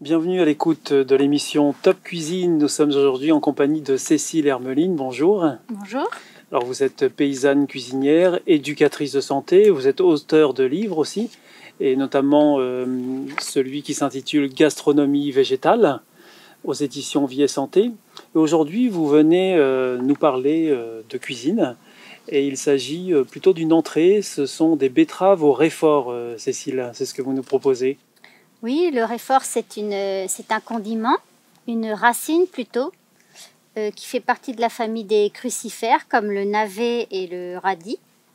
bienvenue à l'écoute de l'émission Top Cuisine. Nous sommes aujourd'hui en compagnie de Cécile Hermeline. Bonjour. Bonjour. Alors vous êtes paysanne cuisinière, éducatrice de santé, vous êtes auteur de livres aussi, et notamment celui qui s'intitule Gastronomie végétale aux éditions Vie et Santé. Et aujourd'hui, vous venez nous parler de cuisine, et il s'agit plutôt d'une entrée. Ce sont des betteraves au réfort, Cécile, c'est ce que vous nous proposez. Oui, le réfort, c'est un condiment, une racine plutôt, qui fait partie de la famille des crucifères, comme le navet et le radis.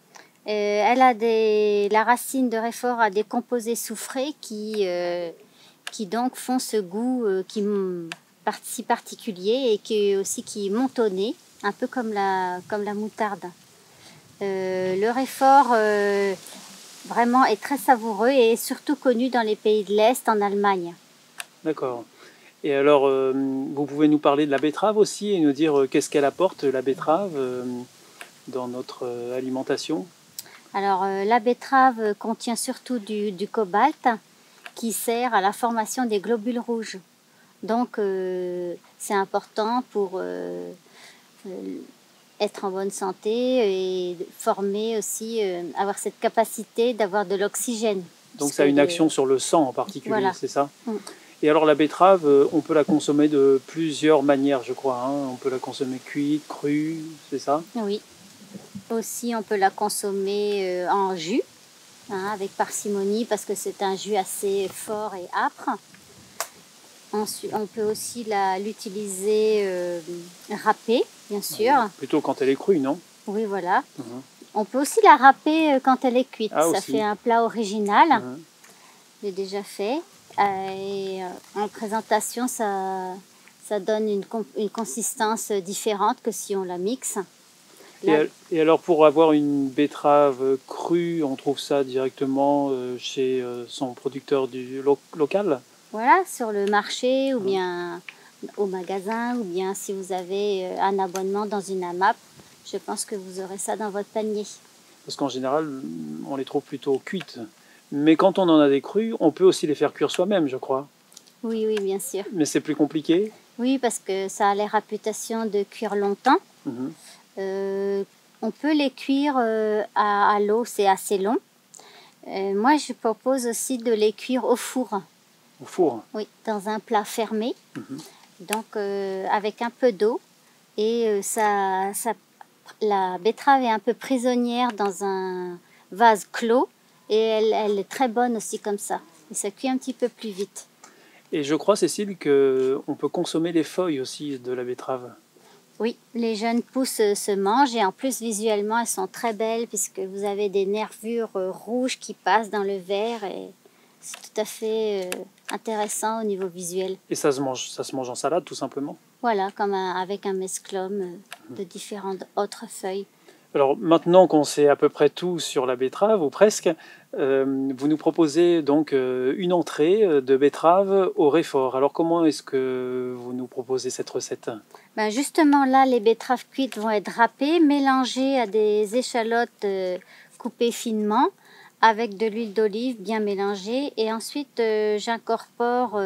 La racine de réfort a des composés soufrés qui donc font ce goût si particulier et qui est montonné, un peu comme la moutarde. Le réfort vraiment est très savoureux et est surtout connu dans les pays de l'Est, en Allemagne. D'accord. Et alors, vous pouvez nous parler de la betterave aussi et nous dire qu'est-ce qu'elle apporte, la betterave, dans notre alimentation? Alors, la betterave contient surtout du cobalt qui sert à la formation des globules rouges. Donc, c'est important pour être en bonne santé et former aussi, avoir cette capacité d'avoir de l'oxygène. Donc ça a une action sur le sang en particulier, voilà. C'est ça? Et alors la betterave, on peut la consommer de plusieurs manières, je crois. Hein. On peut la consommer cuite, crue, c'est ça? Oui. Aussi, on peut la consommer en jus, avec parcimonie, parce que c'est un jus assez fort et âpre. Ensuite, on peut aussi l'utiliser râpée, bien sûr. Plutôt quand elle est crue, non? Oui, voilà. On peut aussi la râper quand elle est cuite. Ça aussi. fait un plat original. J'ai déjà fait. Et en présentation, ça donne une consistance différente que si on la mixe. Et alors pour avoir une betterave crue, on trouve ça directement chez son producteur local? Voilà, sur le marché ou bien au magasin, ou bien si vous avez un abonnement dans une AMAP, je pense que vous aurez ça dans votre panier. Parce qu'en général, on les trouve plutôt cuites. Mais quand on en a des crues, on peut aussi les faire cuire soi-même, je crois. Oui, oui, bien sûr. Mais c'est plus compliqué? Oui, parce que ça a la réputation de cuire longtemps. On peut les cuire à l'eau, c'est assez long. Moi, je propose aussi de les cuire au four. Au four? Oui, dans un plat fermé, donc avec un peu d'eau. Et la betterave est un peu prisonnière dans un vase clos et elle est très bonne aussi comme ça. Et ça cuit un petit peu plus vite. Et je crois, Cécile, qu'on peut consommer les feuilles aussi de la betterave. Oui, les jeunes pousses se mangent et en plus visuellement elles sont très belles puisque vous avez des nervures rouges qui passent dans le verre et c'est tout à fait intéressant au niveau visuel. Et ça se mange en salade tout simplement? Voilà, avec un mesclun de différentes autres feuilles. Alors maintenant qu'on sait à peu près tout sur la betterave, ou presque, vous nous proposez donc une entrée de betterave au réfort. Alors comment est-ce que vous nous proposez cette recette? Ben justement là, les betteraves cuites vont être râpées, mélangées à des échalotes coupées finement, avec de l'huile d'olive bien mélangée. Et ensuite, j'incorpore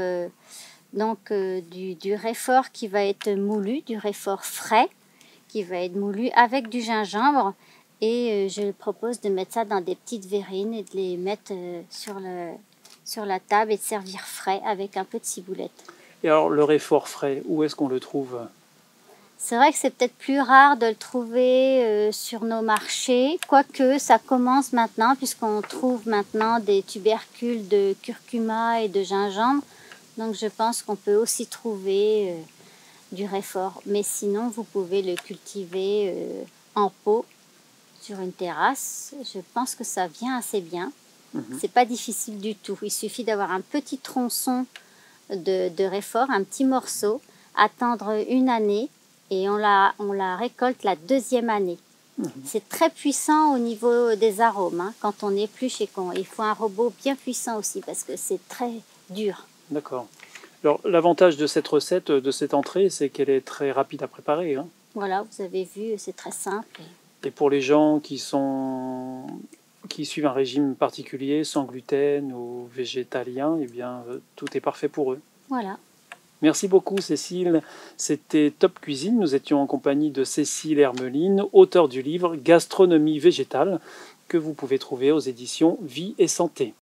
du réfort qui va être moulu, du réfort frais, qui va être moulu avec du gingembre. Et je propose de mettre ça dans des petites verrines et de les mettre sur la table et de servir frais avec un peu de ciboulette. Et alors le réfort frais, où est-ce qu'on le trouve? C'est vrai que c'est peut-être plus rare de le trouver sur nos marchés, quoique ça commence maintenant puisqu'on trouve maintenant des tubercules de curcuma et de gingembre. Donc je pense qu'on peut aussi trouver du réfort. Mais sinon, vous pouvez le cultiver en pot sur une terrasse. Je pense que ça vient assez bien. C'est pas difficile du tout. Il suffit d'avoir un petit tronçon de réfort, un petit morceau, attendre une année et on la récolte la deuxième année. C'est très puissant au niveau des arômes. Quand on épluche, il faut un robot bien puissant aussi parce que c'est très dur. D'accord. Alors l'avantage de cette recette, de cette entrée, c'est qu'elle est très rapide à préparer. Voilà, vous avez vu, c'est très simple. Et pour les gens qui suivent un régime particulier, sans gluten ou végétalien, eh bien, tout est parfait pour eux. Voilà. Merci beaucoup Cécile, c'était Top Cuisine. Nous étions en compagnie de Cécile Hermeline, auteure du livre Gastronomie végétale, que vous pouvez trouver aux éditions Vie et Santé.